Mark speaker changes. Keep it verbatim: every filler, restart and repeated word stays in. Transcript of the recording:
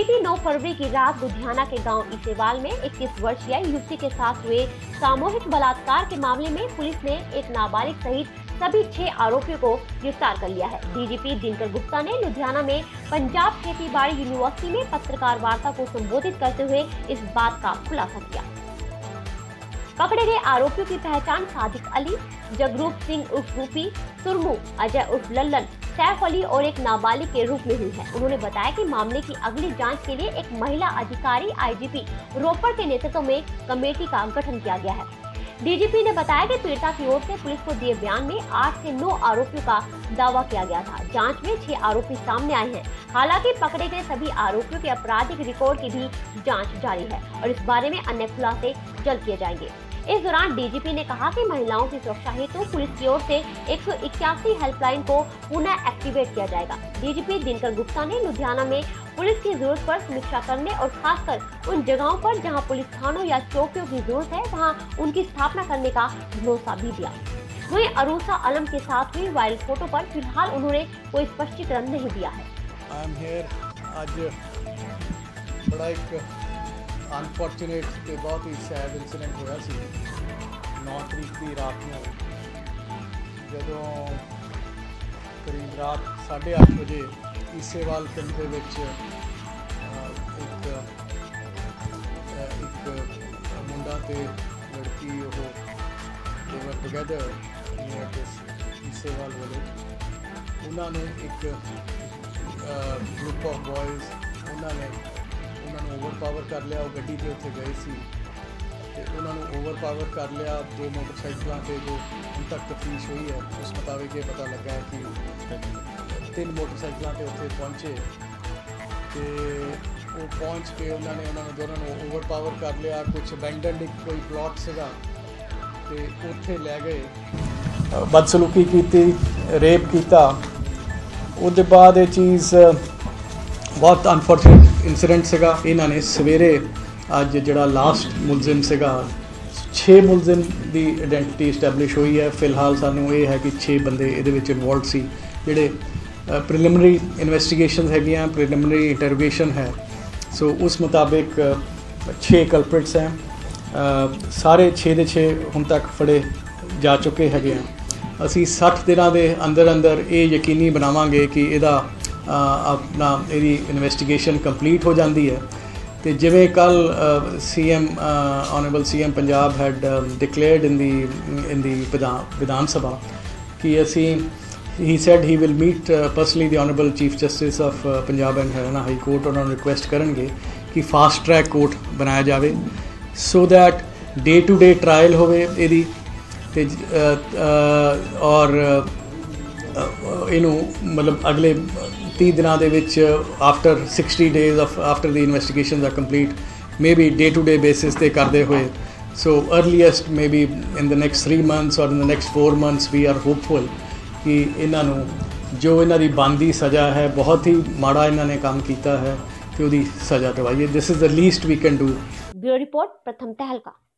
Speaker 1: बीती नौ फरवरी की रात लुधियाना के गांव इसेवाल में इक्कीस वर्षीय युवती के साथ हुए सामूहिक बलात्कार के मामले में पुलिस ने एक नाबालिग सहित सभी छह आरोपियों को गिरफ्तार कर लिया है। डीजीपी दिनकर गुप्ता ने लुधियाना में पंजाब खेतीबाड़ी यूनिवर्सिटी में पत्रकार वार्ता को संबोधित करते हुए इस बात का खुलासा किया। पकड़े गए आरोपियों की पहचान सादिक अली, जगरूप सिंह उर्फ रूपी, सुरमू, अजय उर्फ लल्लन, सैफ अली और एक नाबालिग के रूप में हुई है। उन्होंने बताया कि मामले की अगली जांच के लिए एक महिला अधिकारी आईजीपी रोपड़ के नेतृत्व में कमेटी का गठन किया गया है। डीजीपी ने बताया कि पीड़िता की ओर से पुलिस को दिए बयान में आठ से नौ आरोपियों का दावा किया गया था। जांच में छह आरोपी सामने आए हैं। हालांकि पकड़े गए सभी आरोपियों के आपराधिक रिकॉर्ड की भी जांच जारी है और इस बारे में अन्य खुलासे जल्द किए जाएंगे। इस दौरान डीजीपी ने कहा कि महिलाओं की सुरक्षा हेतु तो पुलिस की ओर से एक सौ इक्यासी हेल्पलाइन को पुनः एक्टिवेट किया जाएगा। डीजीपी दिनकर गुप्ता ने लुधियाना में पुलिस की जरूरत पर समीक्षा करने और खासकर उन जगहों पर जहां पुलिस थानों या चौकियों की जरूरत है वहां उनकी स्थापना करने का भरोसा भी दिया। वहीं अरूसा आलम के साथ हुई वायरल फोटो पर फिलहाल उन्होंने कोई स्पष्टीकरण नहीं दिया है।
Speaker 2: अनफॉर्चुनेट ਤੇ बहुत ही सैड इंसीडेंट होया सी नौ तरीक की रात में ਜਦੋਂ करीब रात साढ़े अठ बजे ਈਸੇਵਾਲ ਪਿੰਡ ਦੇ ਵਿੱਚ ਇੱਕ ਇੱਕ ਮੁੰਡਾ ਤੇ ਲੜਕੀ ਉਹ they were together near this Isewal village. ਉਹਨਾਂ ਨੇ ਇੱਕ ਗਰੁੱਪ ਆਫ ਬॉयਜ਼ ਉਹਨਾਂ ਨੇ उन्होंने ओवरपावर कर लिया। वो गड्डी के उत्थे गए सी ते उन्होंने ओवरपावर कर लिया। दो मोटरसाइकिलों से जो हम तक तफ्तीश हुई है उस मुताबिक ये पता लगा है कि तीन मोटरसाइकिलों से उत्थे पहुँचे तो वो पहुँच के उन्होंने उन्होंने दोनों को ओवरपावर कर लिया। कुछ अबैंडनड एक कोई प्लॉट सीगा ते उत्थे लै गए, बदसलूकी की, रेप किया। उसके बाद ये चीज़ बहुत अनफॉर्चुनेट इंसीडेंट ਸੀਗਾ। ਇਹਨਾਂ ਨੇ ਸਵੇਰੇ ਅੱਜ ਜਿਹੜਾ ਲਾਸਟ ਮੁਲਜ਼ਮ ਸੀਗਾ छे ਮੁਲਜ਼ਮ ਦੀ ਆਇਡੈਂਟੀਟੀ ਇਸਟੈਬਲਿਸ਼ ਹੋਈ ਹੈ। ਫਿਲਹਾਲ ਸਾਨੂੰ ਇਹ ਹੈ ਕਿ छे ਬੰਦੇ ਇਹਦੇ ਵਿੱਚ ਇਨਵੋਲਵਡ ਸੀ ਜਿਹੜੇ ਪ੍ਰੀਲਿਮਿਨਰੀ ਇਨਵੈਸਟੀਗੇਸ਼ਨਸ ਹੈਗੀਆਂ, ਪ੍ਰੀਲਿਮਿਨਰੀ ਇੰਟਰੋਗੇਸ਼ਨ ਹੈ। ਸੋ ਉਸ ਮੁਤਾबिक छे ਕਲਪ੍ਰਿਟਸ ਹੈ। ਸਾਰੇ छे ਦੇ छे ਹੁਣ ਤੱਕ ਫੜੇ ਜਾ ਚੁੱਕੇ ਹੈਗੇ ਆ। ਅਸੀਂ साठ ਦਿਨਾਂ ਦੇ ਅੰਦਰ ਅੰਦਰ ਇਹ ਯਕੀਨੀ ਬਣਾਵਾਂਗੇ ਕਿ ਇਹਦਾ अपना यदि इन्वेस्टिगेशन कंप्लीट हो जाती है तो जिमें कल C M honourable C M Punjab had declared in the in the Vidhan Sabha कि as he said he will meet personally the honourable chief justice of Punjab and Haryana high court. उन्होंने रिक्वेस्ट करेंगे कि फास्ट ट्रैक कोर्ट बनाया जाए so that day to day trial होवे यदि और इनू मतलब अगले तीस दिनों के विच after sixty days of after the investigation are complete may be day to day basis पे करते हुए so earliest may be in the next three months और in the next four months we are hopeful कि इन्हों जो इन्हों की बनती सज़ा है बहुत ही माड़ा इन्होंने काम किया है कि उसकी सज़ा दवाइए। This is the least we can do.
Speaker 1: Bureau report Pratham तहलका।